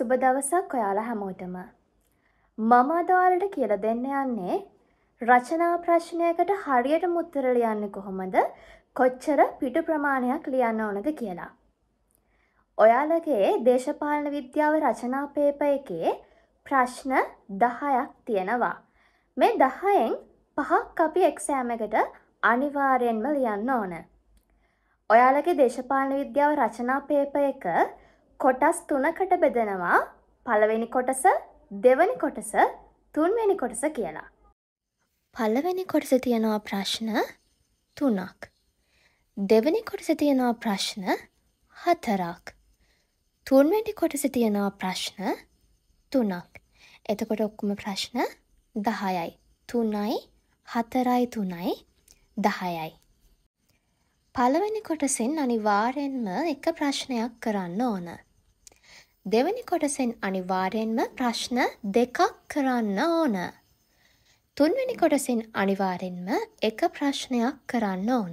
සුබ දවසක් ඔයාලා හැමෝටම. මම අද ඔයාලට කියලා දෙන්න යන්නේ රචනා ප්‍රශ්නයකට හරියටම උත්තර ලියන්නේ කොහොමද? කොච්චර පිටු ප්‍රමාණයක් ලියන්න ඕනද කියලා. ඔයාලගේ දේශපාලන විද්‍යාව රචනා පේපර් එකේ ප්‍රශ්න 10ක් තියෙනවා. මේ 10න් 5ක් අපි එක්සෑම් එකට අනිවාර්යෙන්ම ලියන්න ඕන. ඔයාලගේ දේශපාලන විද්‍යාව රචනා පේපර් එක කොටස් 3කට බෙදෙනවා. පළවෙනි කොටස, දෙවෙනි කොටස, තුන්වෙනි කොටස කියලා. පළවෙනි කොටසේ තියෙනවා ප්‍රශ්න 3ක්. දෙවෙනි කොටසේ තියෙනවා ප්‍රශ්න 4ක්. තුන්වෙනි කොටසේ තියෙනවා ප්‍රශ්න 3ක්. එතකොට ඔක්කොම ප්‍රශ්න 10යි. 3යි 4යි 3යි 10යි. පළවෙනි කොටසෙන් අනිවාර්යෙන්ම එක ප්‍රශ්නයක් කරන්න ඕන. දෙවෙනි කොටසෙන් අනිවාර්යෙන්ම ප්‍රශ්න 2ක් කරන්න ඕන. තුන්වෙනි කොටසෙන් අනිවාර්යෙන්ම එක ප්‍රශ්නයක් කරන්න ඕන.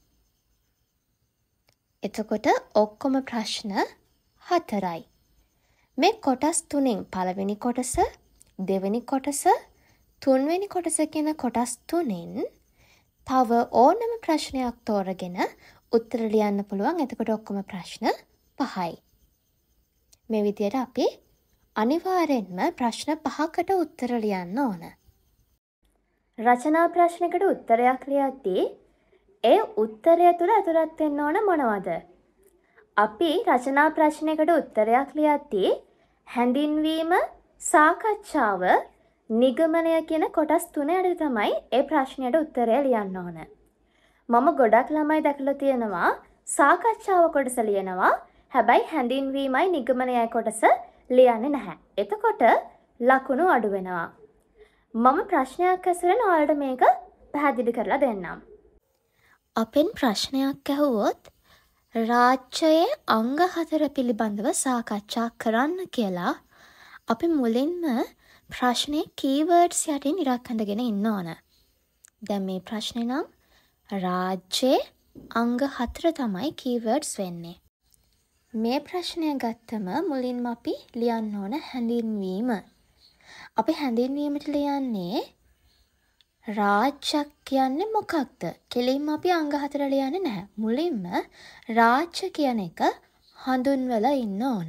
එතකොට ඔක්කොම ප්‍රශ්න 4යි. මේ කොටස් 3න් පළවෙනි කොටස, දෙවෙනි කොටස, තුන්වෙනි කොටස කියන කොටස් 3න් තව ඕනම ප්‍රශ්නයක් තෝරගෙන උත්තර ලියන්න පුළුවන්. එතකොට ඔක්කොම ප්‍රශ්න 5යි. මේ විදියට අපි අනිවාර්යෙන්ම ප්‍රශ්න 5කට උත්තර ලියන්න ඕන. රචනා ප්‍රශ්නයකට උත්තරයක් ලියද්දී ඒ උත්තරය තුළ ඇතුළත් වෙන්න ඕන මොනවද? අපි රචනා ප්‍රශ්නයකට උත්තරයක් ලියද්දී හැඳින්වීම, සාකච්ඡාව, නිගමනය කියන කොටස් 3 යට තමයි ඒ ප්‍රශ්නයට උත්තරය ලියන්න ඕන. මම ගොඩක් ළමයි දැකලා තියෙනවා සාකච්ඡාව කොටස ලියනවා. හැබැයි හැඳින්වීමයි නිගමනයයි කොටස ලියන්නේ නැහැ. එතකොට ලකුණු අඩු වෙනවා. මම ප්‍රශ්නයක් ඇසුරෙන් ඔයාලට මේක පැහැදිලි කරලා දෙන්නම්. අපෙන් ප්‍රශ්නයක් ඇහුවොත් රාජ්‍යයේ අංග 4 පිළිබඳව සාකච්ඡා කරන්න කියලා අපි මුලින්ම ප්‍රශ්නේ කීවර්ඩ්ස් යටින් ඉරක් අඳගෙන ඉන්න ඕන. දැන් මේ ප්‍රශ්නේ නම් රාජ්‍යයේ අංග 4 තමයි කීවර්ඩ්ස් වෙන්නේ. මේ ප්‍රශ්නය ගත්තම මුලින්ම අපි ලියන්න ඕන හැඳින්වීම. අපි හැඳින්වීමට ලියන්නේ රාජ්‍යයක් කියන්නේ මොකක්ද? කෙලින්ම අපි අංග 4 ලියන්නේ නැහැ. මුලින්ම රාජ්‍ය කියන එක හඳුන්වලා ඉන්න ඕන.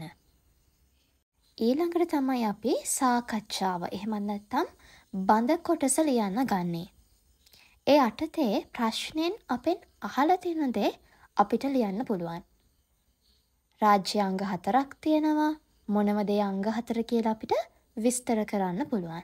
ඊළඟට තමයි අපි සාකච්ඡාව. එහෙමත් නැත්නම් බඳ කොටස ලියන්න ගන්නෙ. ඒ අටතේ ප්‍රශ්නෙන් අපෙන් අහලා තියෙන දේ අපිට ලියන්න පුළුවන්. රාජ්‍ය අංග 4ක් තියෙනවා. මොනවද ඒ අංග 4 කියලා අපිට විස්තර කරන්න පුළුවන්.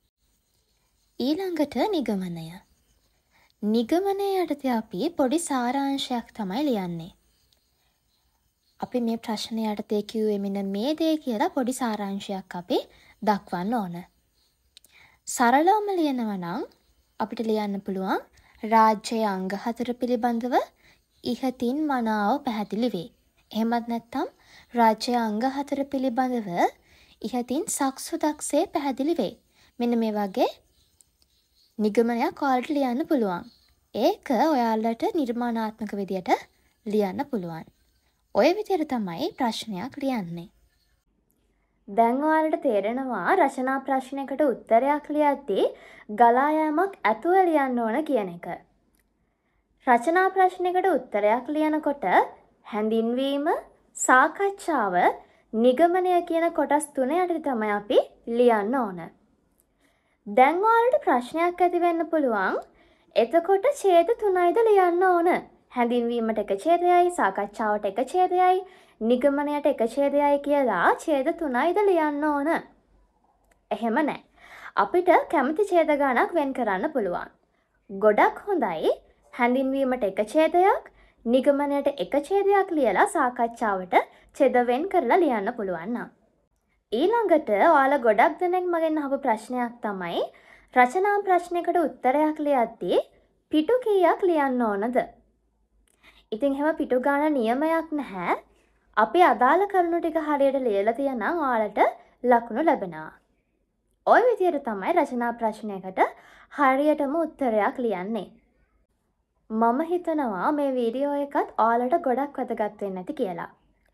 ඊළඟට නිගමනය. නිගමනය යටතේ අපි පොඩි සාරාංශයක් තමයි ලියන්නේ. අපි මේ ප්‍රශ්නය යටතේ කිව්වේ මෙන්න මේ දේ කියලා පොඩි සාරාංශයක් අපි දක්වන්න ඕන. සරලවම ලියනවා නම් අපිට ලියන්න පුළුවන් රාජ්‍යයේ අංග 4 පිළිබඳව ඉහතින් මනාව පැහැදිලි වේ. එහෙමත් නැත්නම් රාජ්‍යයේ අංග 4 පිළිබඳව ඉහතින් සක්සුදක්සේ පැහැදිලි වේ. මෙන්න මේ වගේ නිගමනයක් ඔයාලට ලියන්න පුළුවන්. ඒක ඔයාලට නිර්මාණාත්මක විදියට ලියන්න පුළුවන්. ඔය විදියට තමයි ප්‍රශ්නයක් ලියන්නේ. දැන් ඔයාලට තේරෙනවා රචනා ප්‍රශ්නයකට උත්තරයක් ලියද්දී ගලා යෑමක් ඇතුව ලියන්න ඕන කියන එක. රචනා ප්‍රශ්නයකට උත්තරයක් ලියනකොට හැඳින්වීම, සාකච්ඡාව, නිගමනය කියන කොටස් 3 යටතේ තමයි අපි ලියන්න ඕන. දැන් ඔයාලට ප්‍රශ්නයක් ඇති වෙන්න පුළුවන්. එතකොට ඡේද 3යිද ලියන්න ඕන? හැඳින්වීමට එක ඡේදයයි, සාකච්ඡාවට එක ඡේදයයි, නිගමනයට එක ඡේදයයි කියලා ඡේද 3යිද ලියන්න ඕන? එහෙම නැහැ. අපිට කැමති ඡේද ගණක් වෙන් කරන්න පුළුවන්. ගොඩක් හොඳයි හැඳින්වීමට එක ඡේදයක්, නිගමනයට එක ඡේදයක් ලියලා සාකච්ඡාවට ඡේද වෙන් කරලා ලියන්න පුළුවන් නම්. ඊළඟට ඔයාලා ගොඩක් දෙනෙක් මගෙන් අහපු ප්‍රශ්නයක් තමයි රචනා ප්‍රශ්නයකට උත්තරයක් ලියද්දී පිටු කීයක් ලියන්න ඕනද? ඉතින් එහෙම පිටු ගන්න නියමයක් නැහැ. අපි අදාළ කරුණු ටික හරියට ලියලා තියනම් ඔයාලට ලකුණු ලැබෙනවා. ওই විදිහට තමයි රචනා ප්‍රශ්නයකට හරියටම උත්තරයක් ලියන්නේ. මම හිතනවා මේ වීඩියෝ එකත් ඔයාලට ගොඩක් වැදගත් වෙන්න ඇති කියලා.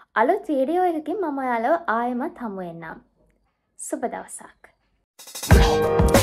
අලුත් වීඩියෝ එකකින් මම ඔයාලව ආයෙමත් හමු වෙන්නම්. සුබ දවසක්.